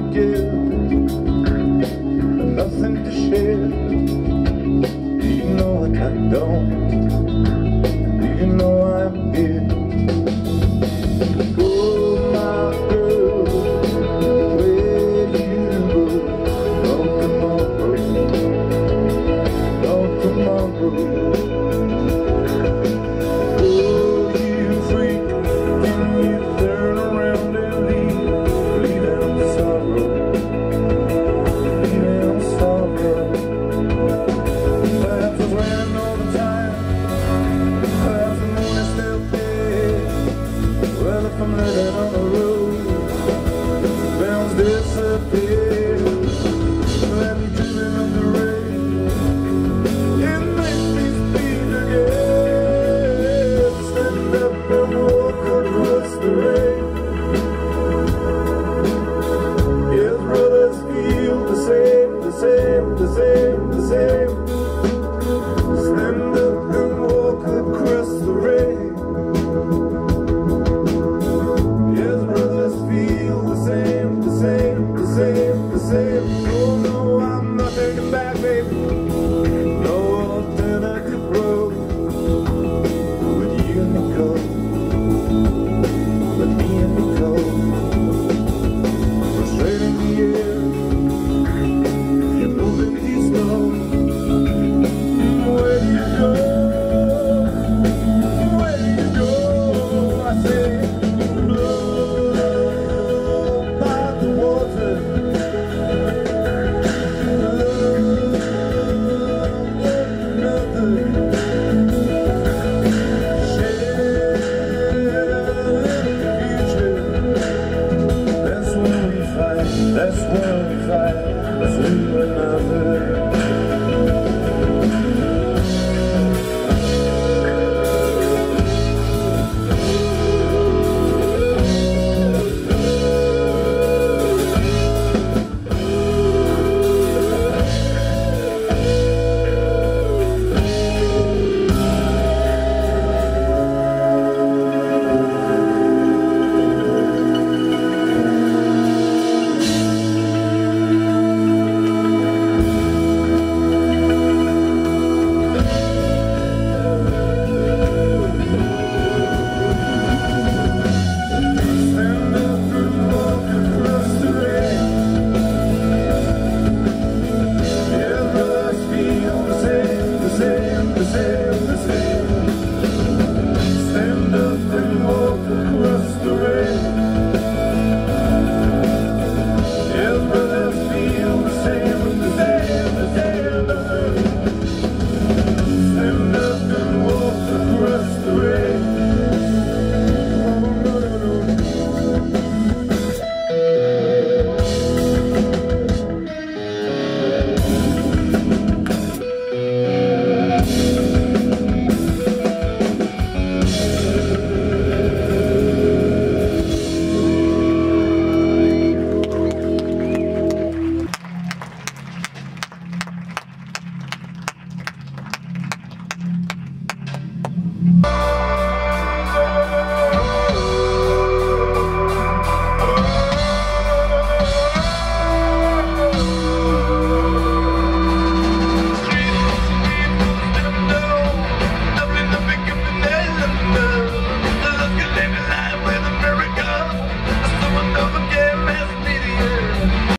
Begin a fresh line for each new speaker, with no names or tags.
give, nothing to share. Do you know what I don't? Do you know I'm here? Go, my girl, where you go? Don't tomorrow. I'm living on the road, bells disappear, let me dreaming of the rain, it makes me speak again, stand up and walk across the rain. Yes, brothers feel the same, the same, the same, the same, stand up and walk across the rain. Oh no, I'm not taking back, baby. No alternative road. With you and me go, with me and me go. We're straight in the air, you're moving too slow. Where do you go? Where do you go? I say, blow by the water. That's when we fight, let's leave another.